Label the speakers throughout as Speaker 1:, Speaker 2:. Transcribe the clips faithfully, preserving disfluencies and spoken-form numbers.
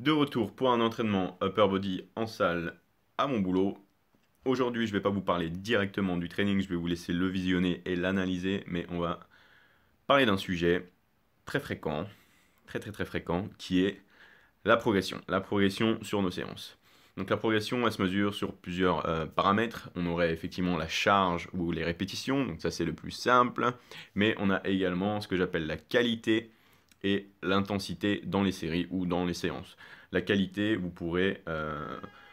Speaker 1: De retour pour un entraînement upper body en salle à mon boulot. Aujourd'hui, je ne vais pas vous parler directement du training, je vais vous laisser le visionner et l'analyser, mais on va parler d'un sujet très fréquent, très très très fréquent, qui est la progression. La progression sur nos séances. Donc la progression, elle se mesure sur plusieurs euh, paramètres. On aurait effectivement la charge ou les répétitions, donc ça c'est le plus simple, mais on a également ce que j'appelle la qualité et l'intensité dans les séries ou dans les séances. La qualité, vous pourrez euh,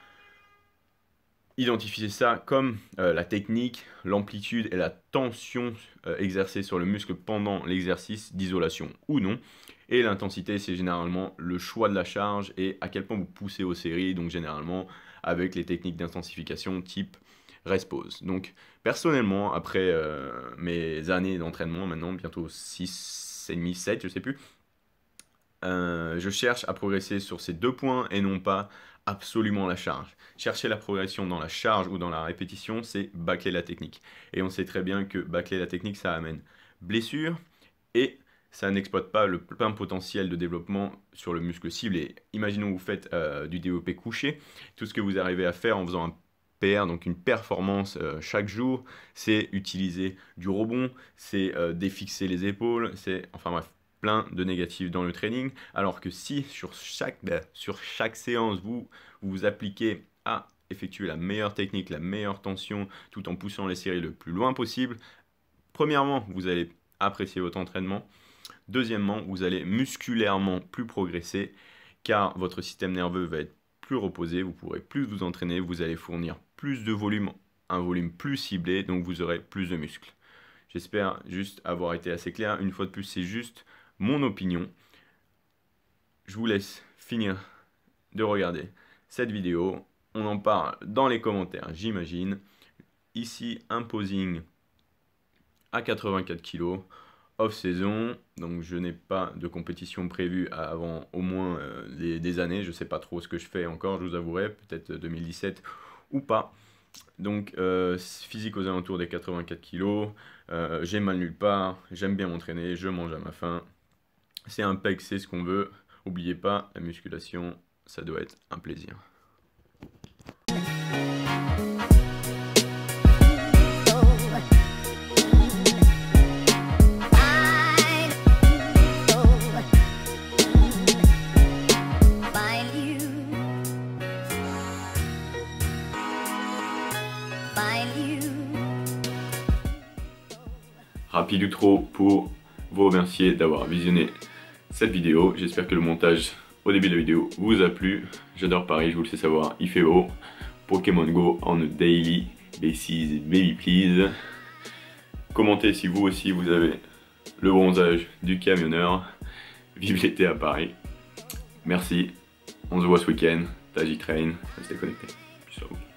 Speaker 1: identifier ça comme euh, la technique, l'amplitude et la tension euh, exercée sur le muscle pendant l'exercice d'isolation ou non. Et l'intensité, c'est généralement le choix de la charge et à quel point vous poussez aux séries, donc généralement avec les techniques d'intensification type rest-pause. Donc personnellement, après euh, mes années d'entraînement, maintenant bientôt six et demi, sept, je sais plus, Euh, je cherche à progresser sur ces deux points et non pas absolument la charge. Chercher la progression dans la charge ou dans la répétition, c'est bâcler la technique. Et on sait très bien que bâcler la technique, ça amène blessure et ça n'exploite pas le plein potentiel de développement sur le muscle ciblé. Imaginons que vous faites euh, du développé couché, tout ce que vous arrivez à faire en faisant un P R, donc une performance euh, chaque jour, c'est utiliser du rebond, c'est euh, défixer les épaules, c'est enfin bref, plein de négatifs dans le training, alors que si sur chaque, bah, sur chaque séance, vous vous appliquez à effectuer la meilleure technique, la meilleure tension, tout en poussant les séries le plus loin possible, premièrement, vous allez apprécier votre entraînement, deuxièmement, vous allez musculairement plus progresser, car votre système nerveux va être plus reposé, vous pourrez plus vous entraîner, vous allez fournir plus de volume, un volume plus ciblé, donc vous aurez plus de muscles. J'espère juste avoir été assez clair. Une fois de plus, c'est juste mon opinion. Je vous laisse finir de regarder cette vidéo. On en parle dans les commentaires, j'imagine. Ici, un posing à quatre-vingt-quatre kilos, off-saison. Donc, je n'ai pas de compétition prévue avant au moins euh, des, des années. Je ne sais pas trop ce que je fais encore, je vous avouerai. Peut-être deux mille dix-sept ou pas. Donc, euh, physique aux alentours des quatre-vingt-quatre kilos. Euh, j'ai mal nulle part. J'aime bien m'entraîner. Je mange à ma faim. C'est un pec, c'est ce qu'on veut. N'oubliez pas, la musculation, ça doit être un plaisir. Rapide ou trop pour vous remercier d'avoir visionné cette vidéo. J'espère que le montage au début de la vidéo vous a plu. J'adore Paris, je vous le fais savoir, il fait beau. Pokémon Go on a daily basis, baby please. Commentez si vous aussi vous avez le bronzage du camionneur. Vive l'été à Paris. Merci, on se voit ce week-end. Taji Train, restez connectés. Peace out.